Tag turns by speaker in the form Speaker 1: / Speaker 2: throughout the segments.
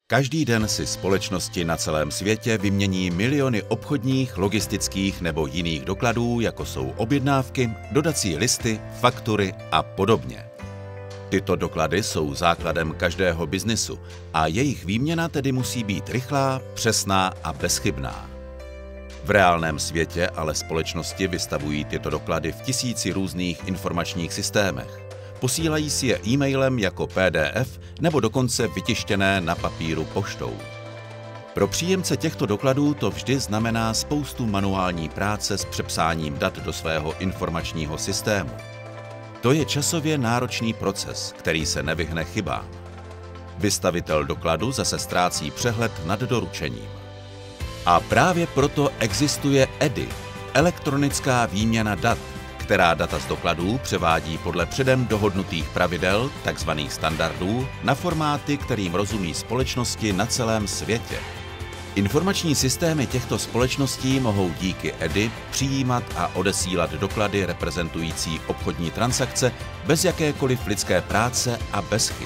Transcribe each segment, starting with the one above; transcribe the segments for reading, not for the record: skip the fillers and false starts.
Speaker 1: Každý den si společnosti na celém světě vymění miliony obchodních, logistických nebo jiných dokladů, jako jsou objednávky, dodací listy, faktury a podobně. Tyto doklady jsou základem každého biznisu a jejich výměna tedy musí být rychlá, přesná a bezchybná. V reálném světě ale společnosti vystavují tyto doklady v tisíci různých informačních systémech. Posílají si je e-mailem jako PDF nebo dokonce vytištěné na papíru poštou. Pro příjemce těchto dokladů to vždy znamená spoustu manuální práce s přepsáním dat do svého informačního systému. To je časově náročný proces, který se nevyhne chybám. Vystavitel dokladu zase ztrácí přehled nad doručením. A právě proto existuje EDI, elektronická výměna dat, která data z dokladů převádí podle předem dohodnutých pravidel, takzvaných standardů, na formáty, kterým rozumí společnosti na celém světě. Informační systémy těchto společností mohou díky EDI přijímat a odesílat doklady reprezentující obchodní transakce bez jakékoliv lidské práce a bez chyb.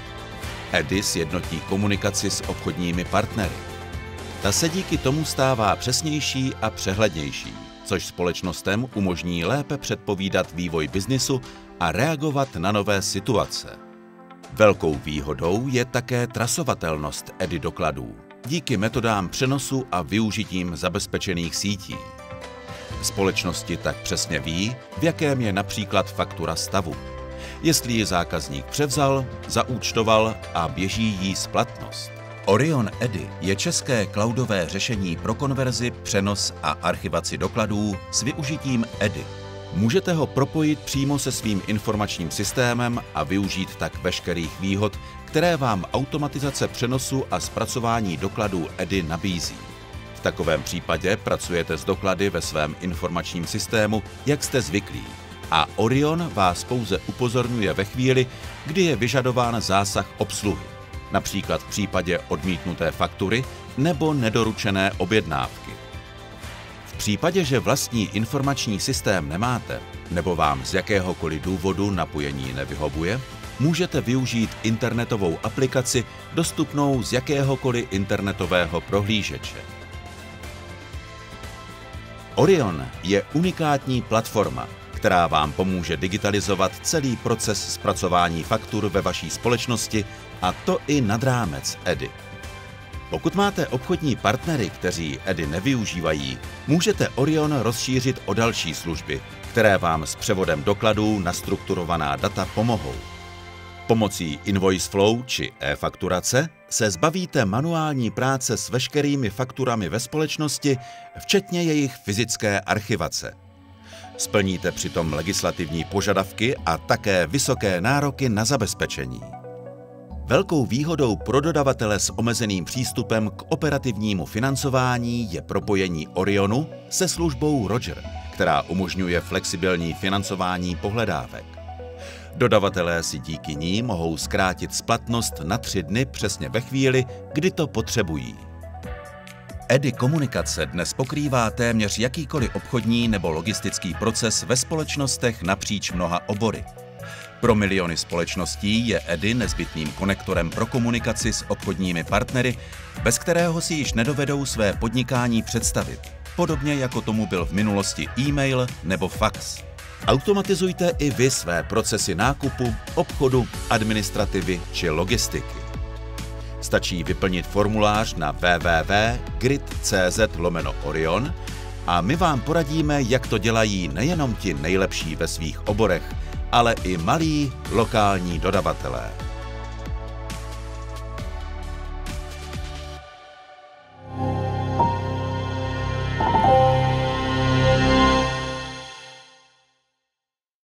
Speaker 1: EDI sjednotí komunikaci s obchodními partnery. Ta se díky tomu stává přesnější a přehlednější, což společnostem umožní lépe předpovídat vývoj biznisu a reagovat na nové situace. Velkou výhodou je také trasovatelnost EDI dokladů díky metodám přenosu a využitím zabezpečených sítí. Společnosti tak přesně ví, v jakém je například faktura stavu, jestli ji zákazník převzal, zaúčtoval a běží jí splatnost. Orion EDI je české cloudové řešení pro konverzi, přenos a archivaci dokladů s využitím EDI. Můžete ho propojit přímo se svým informačním systémem a využít tak veškerých výhod, které vám automatizace přenosu a zpracování dokladů EDI nabízí. V takovém případě pracujete s doklady ve svém informačním systému, jak jste zvyklí, a Orion vás pouze upozorňuje ve chvíli, kdy je vyžadován zásah obsluhy, například v případě odmítnuté faktury nebo nedoručené objednávky. V případě, že vlastní informační systém nemáte nebo vám z jakéhokoliv důvodu napojení nevyhovuje, můžete využít internetovou aplikaci dostupnou z jakéhokoliv internetového prohlížeče. Orion je unikátní platforma, která vám pomůže digitalizovat celý proces zpracování faktur ve vaší společnosti, a to i nad rámec EDI. Pokud máte obchodní partnery, kteří EDI nevyužívají, můžete Orion rozšířit o další služby, které vám s převodem dokladů na strukturovaná data pomohou. Pomocí Invoice Flow či e-fakturace se zbavíte manuální práce s veškerými fakturami ve společnosti, včetně jejich fyzické archivace. Splníte přitom legislativní požadavky a také vysoké nároky na zabezpečení. Velkou výhodou pro dodavatele s omezeným přístupem k operativnímu financování je propojení Orionu se službou Roger, která umožňuje flexibilní financování pohledávek. Dodavatelé si díky ní mohou zkrátit splatnost na 3 dny přesně ve chvíli, kdy to potřebují. EDI komunikace dnes pokrývá téměř jakýkoliv obchodní nebo logistický proces ve společnostech napříč mnoha obory. Pro miliony společností je EDI nezbytným konektorem pro komunikaci s obchodními partnery, bez kterého si již nedovedou své podnikání představit, podobně jako tomu byl v minulosti e-mail nebo fax. Automatizujte i vy své procesy nákupu, obchodu, administrativy či logistiky. Stačí vyplnit formulář na www.grid.cz/Orion a my vám poradíme, jak to dělají nejenom ti nejlepší ve svých oborech, ale i malí lokální dodavatelé.